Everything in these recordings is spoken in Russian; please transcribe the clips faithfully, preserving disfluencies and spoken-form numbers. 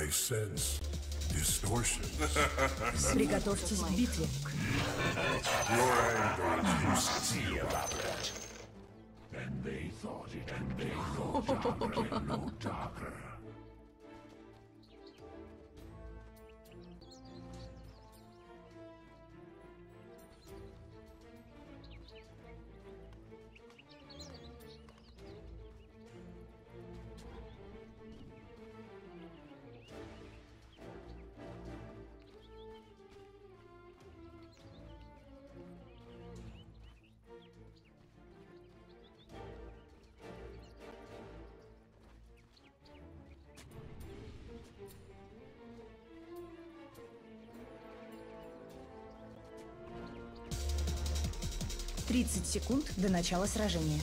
I sense distortions. Приготовьтесь к битве. Your anger is See about that. And they thought it, and they thought darker, no darker. тридцать секунд до начала сражения.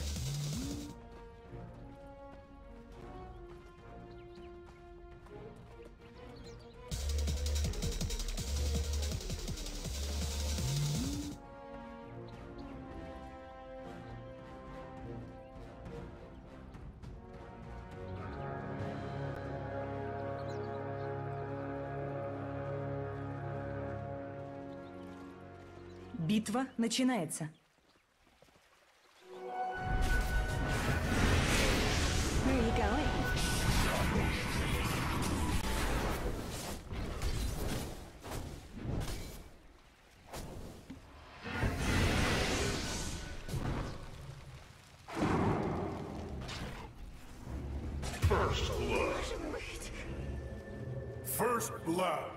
Битва начинается. Where are you going? First blood. first blood.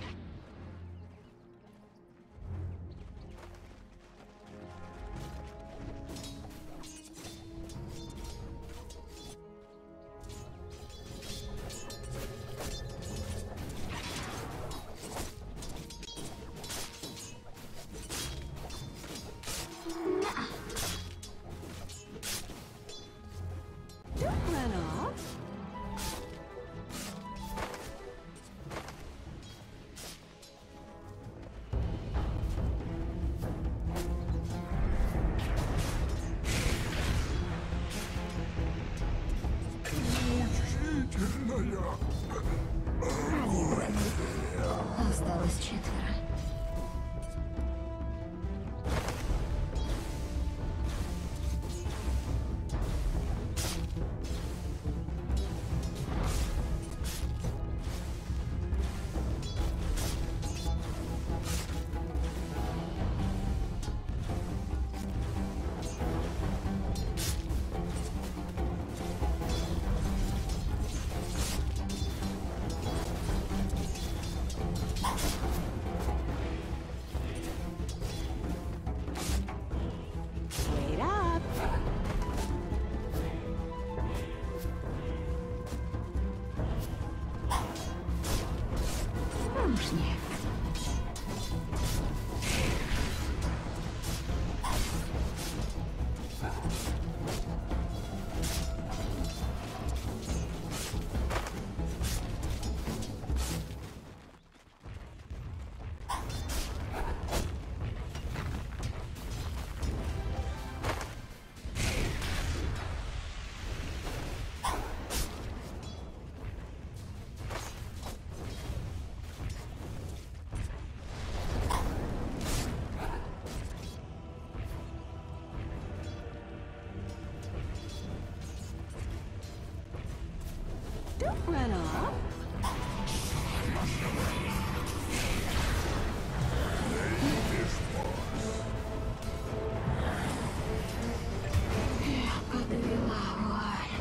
Don't run off. Осталось четверо. Wait up. Помощник. Don't run off. Подвела вуаль.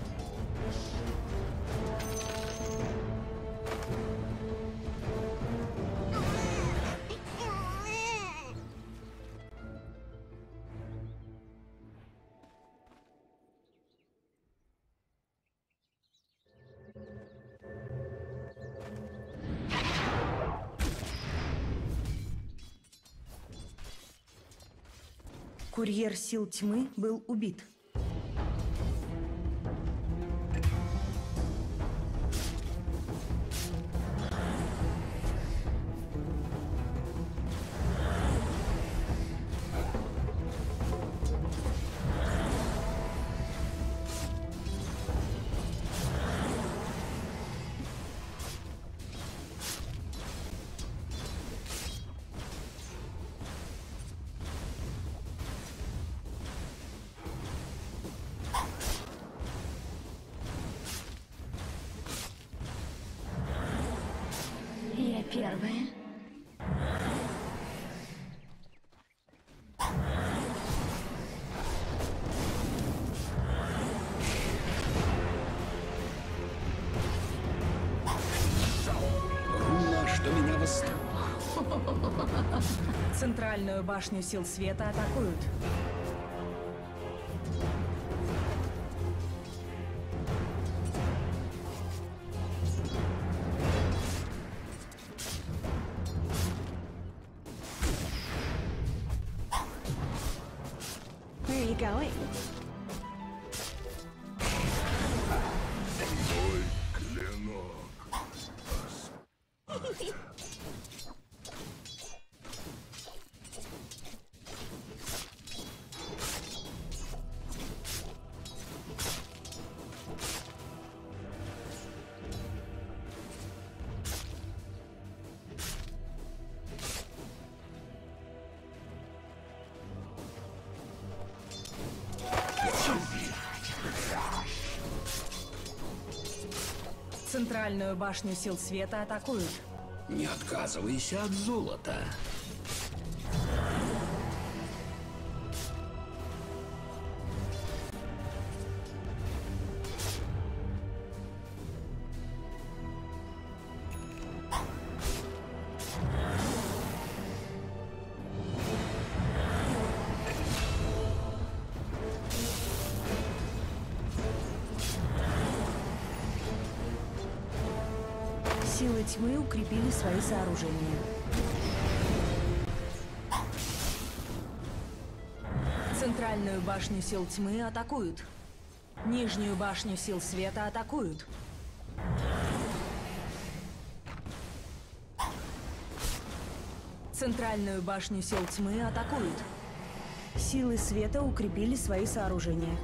Курьер сил тьмы был убит. Центральную башню сил света атакуют. Where are you going? Мой клинок. Центральную башню сил света атакуют. Не отказывайся от золота. Силы тьмы укрепили свои сооружения. Центральную башню сил тьмы атакуют. Нижнюю башню сил света атакуют. Центральную башню сил тьмы атакуют. Силы света укрепили свои сооружения.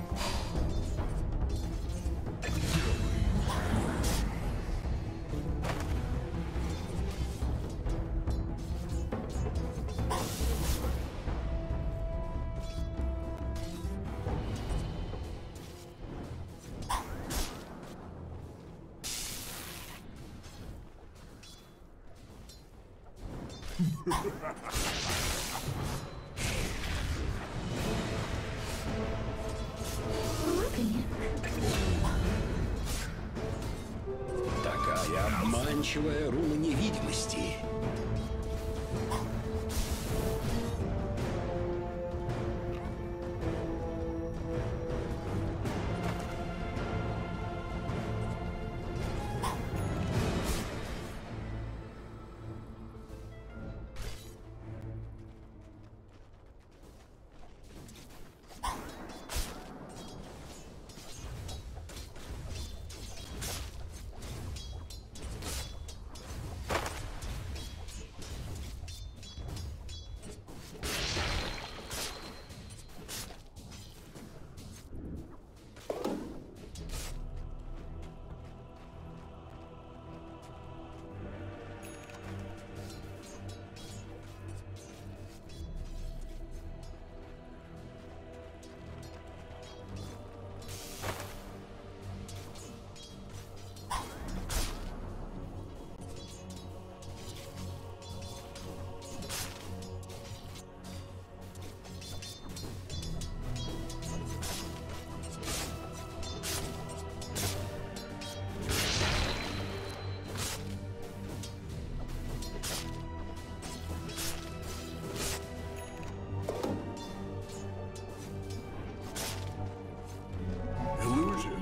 Такая обманчивая руна невидимости. Illusion.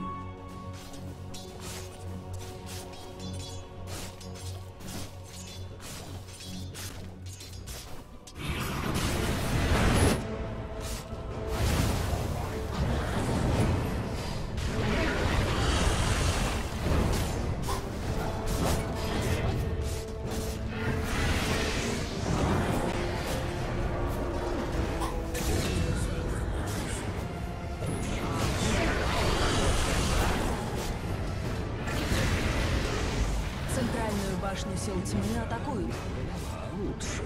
Центральную башню сил тьмы атакуют. Лучше.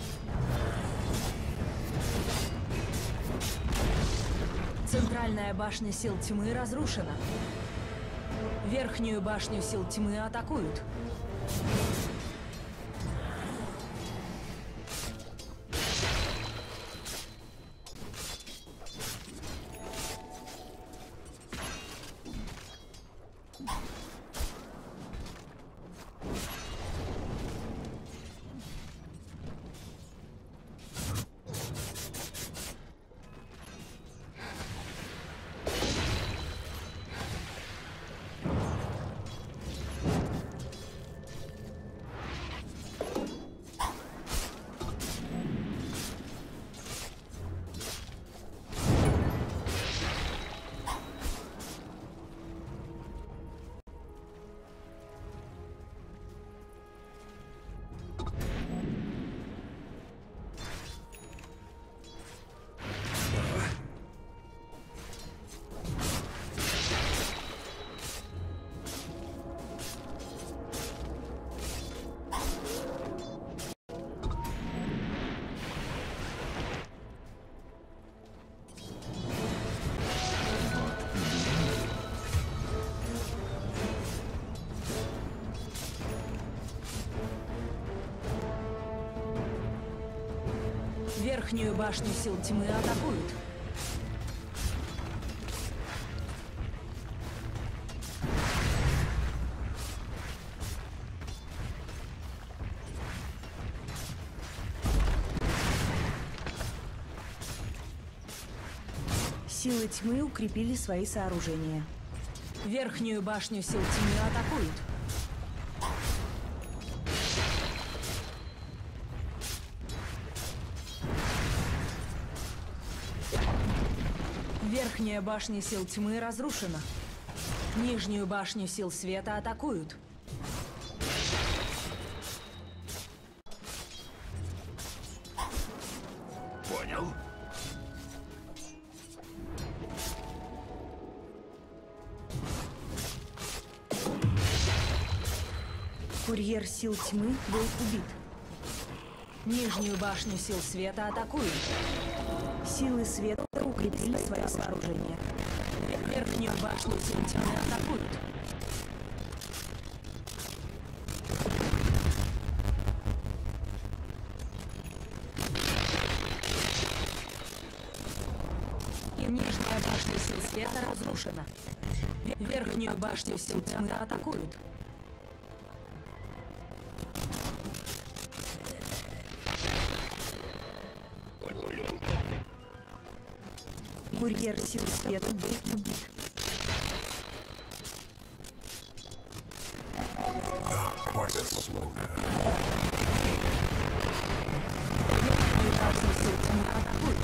Центральная башня сил тьмы разрушена. Верхнюю башню сил тьмы атакуют. Верхнюю башню сил тьмы атакуют. Силы тьмы укрепили свои сооружения. Верхнюю башню сил тьмы атакуют. Верхняя башня сил тьмы разрушена. Нижнюю башню сил света атакуют. Понял. Курьер сил тьмы был убит. Нижнюю башню сил света атакуют. Силы света укрепили свои сооружения. Верхнюю башню сил тьмы атакуют. И нижняя башня сил света разрушена. Верхнюю башню сил тьмы атакуют. Курьер сил света был убит. Хватит слова. Верхнюю башню сил тьмы атакуют.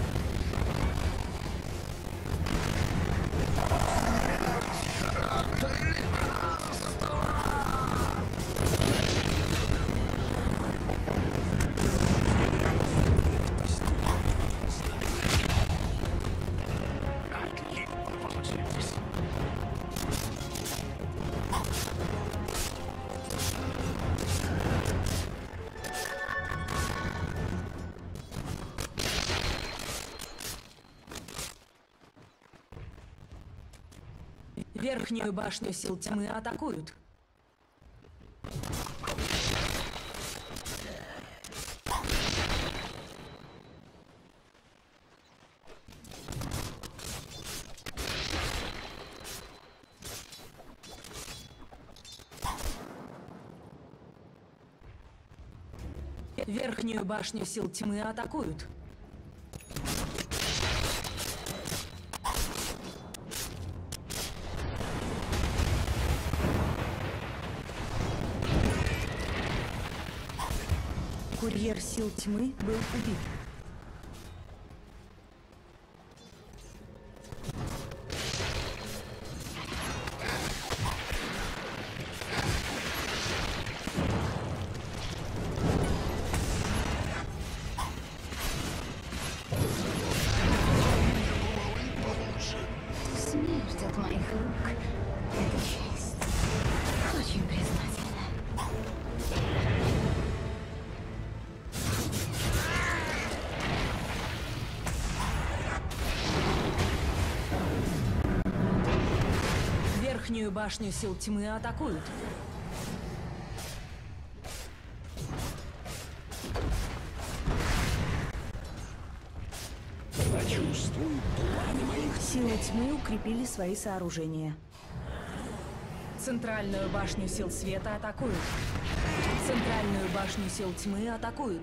Верхнюю башню сил тьмы атакуют. Верхнюю башню сил тьмы атакуют. Курьер сил тьмы был убит. Смерть от моих рук. Это честь. Очень признательна. Верхнюю башню сил тьмы атакуют. Почувствуй пламя моих. Силы тьмы укрепили свои сооружения. Центральную башню сил света атакуют. Центральную башню сил тьмы атакуют.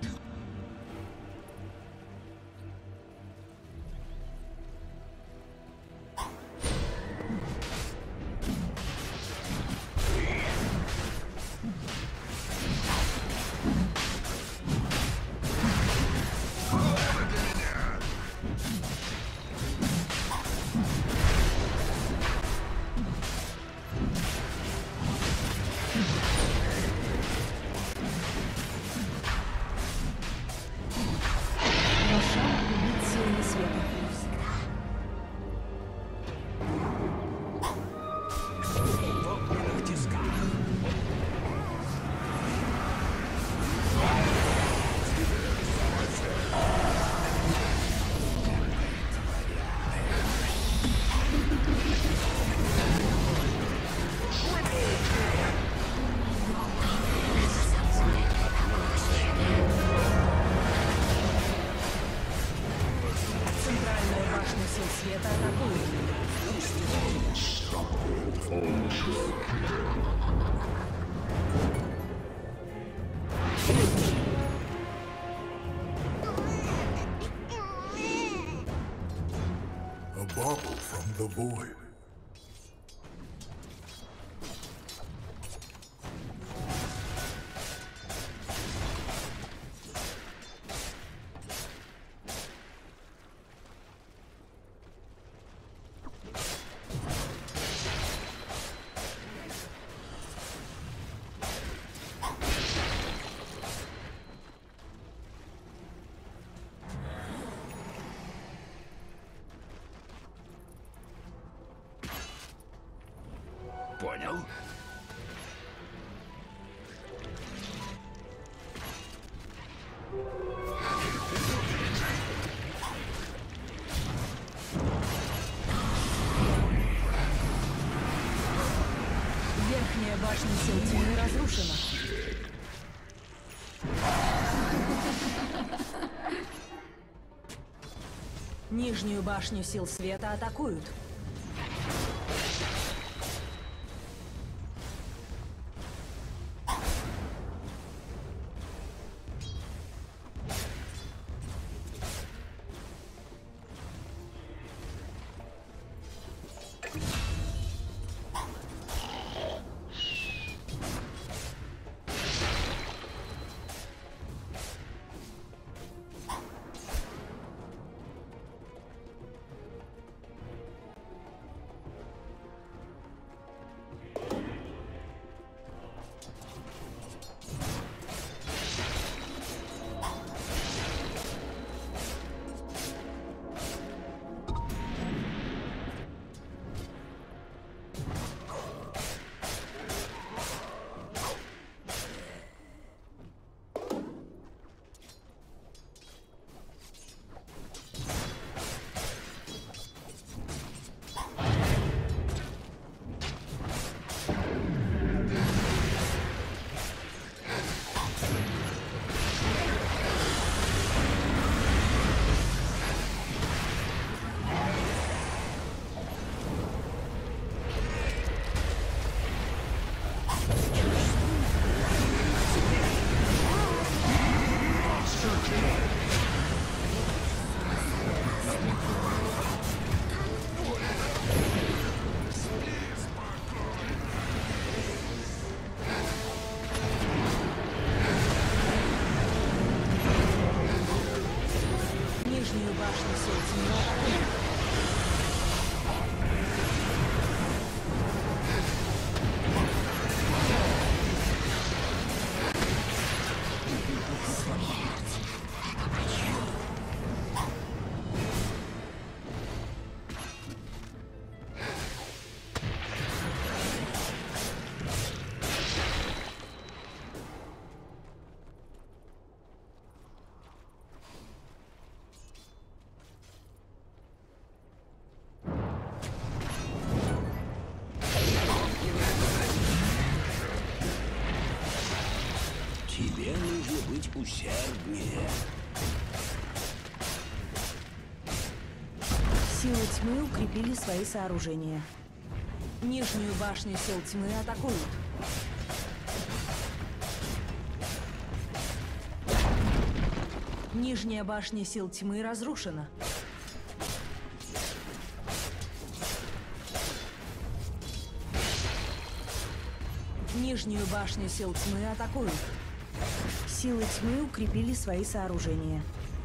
башню сил света атакуют. A bauble from the void. Понял? Верхняя башня сил тьмы разрушена. Нижнюю башню сил света атакуют. Нижнюю башню сил тьмы атакуют. Тебе нужно быть усерднее. Силы тьмы укрепили свои сооружения. Нижнюю башню сил тьмы атакуют. Нижняя башня сил тьмы разрушена. Нижнюю башню сил тьмы атакуют. Силы тьмы укрепили свои сооружения.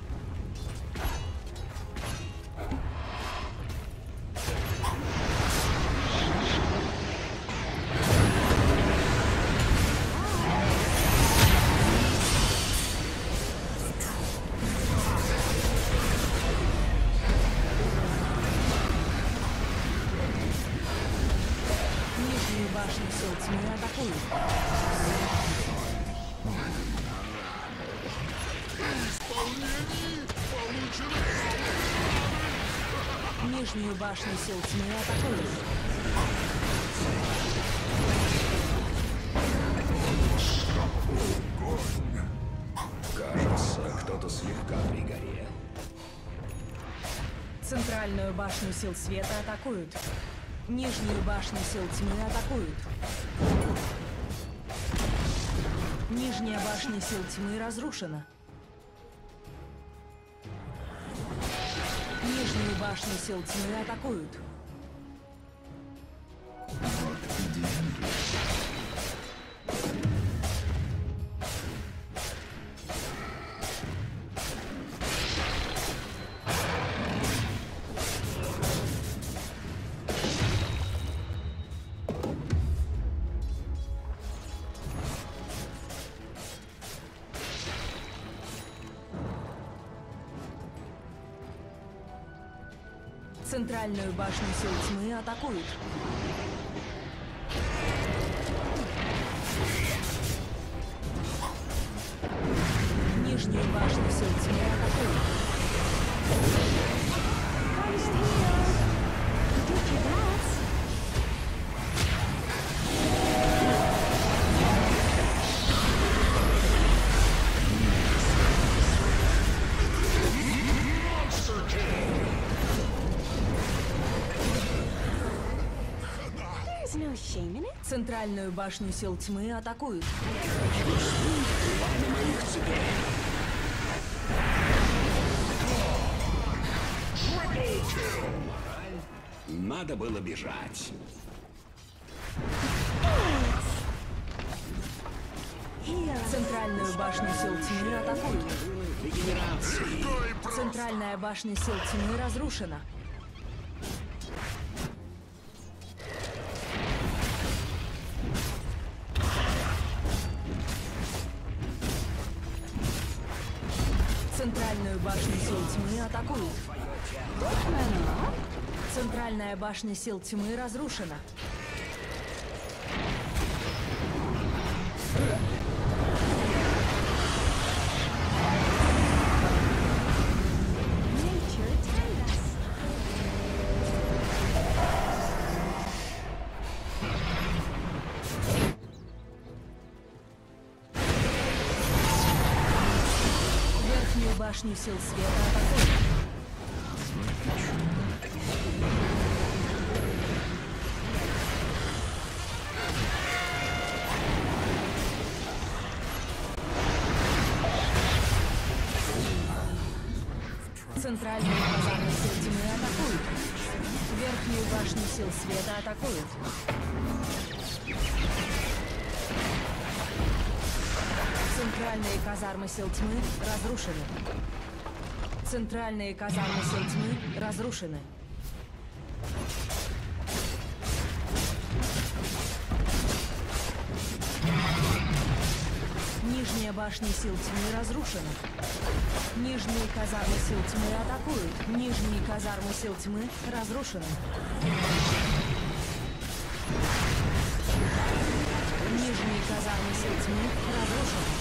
Нижнюю башню сил тьмы атакуют. Нижнюю башню сил тьмы атакуют. Кажется, кто-то слегка пригорел. Центральную башню сил света атакуют. Нижнюю башню сил тьмы атакуют. Нижняя башня сил тьмы разрушена. Нижнюю башню сил тьмы атакуют. Центральную башню сил тьмы атакуют. Нижнюю башню сил тьмы атакуют. No shame in it. Центральную башню сил тьмы атакуют. Надо было бежать. Центральную башню сил тьмы атакуют. Регенерации. Центральная башня сил тьмы разрушена. Центральную башню сил тьмы атакуют. Центральная башня сил тьмы разрушена. Nature turned us. Верхнюю башню сил света атакуют. Центральную казарму сил тьмы атакуют. Верхнюю башню сил света атакуют. Центральные казармы сил тьмы разрушены. Центральные казармы сил тьмы разрушены. Нижняя башня сил тьмы разрушена. Нижние казармы сил тьмы атакуют. Нижние казармы сил тьмы разрушены. Нижние казармы сил тьмы разрушены.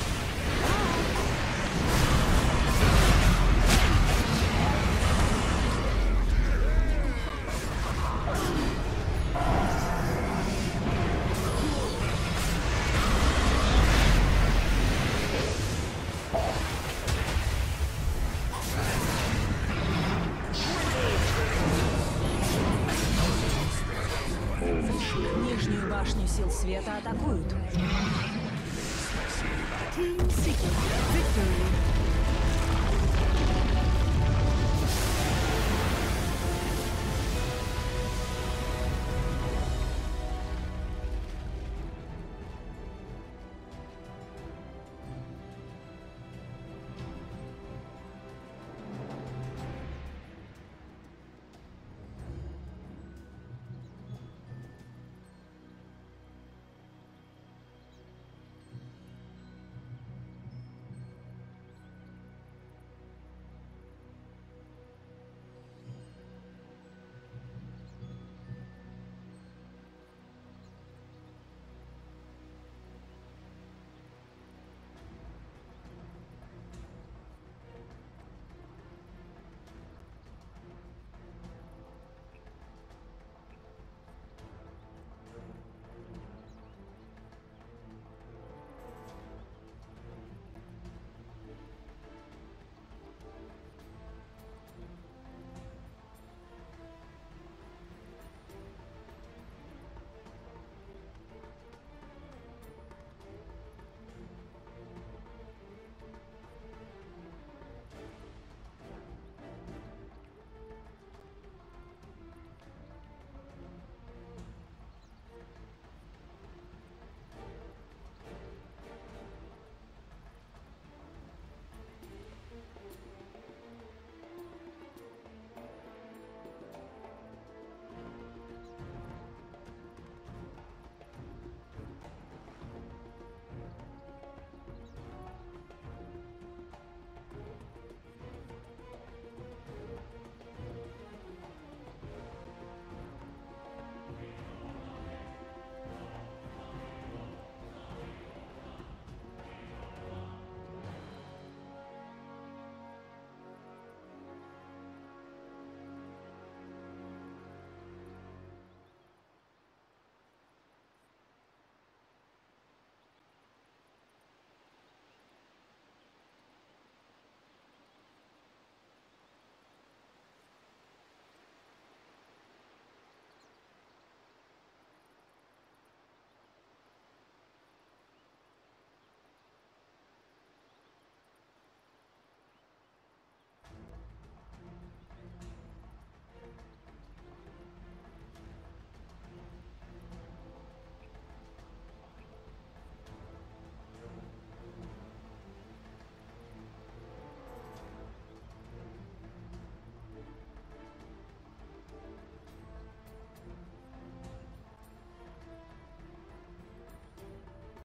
Нижнюю башню сил света атакуют. Team Secret Victory.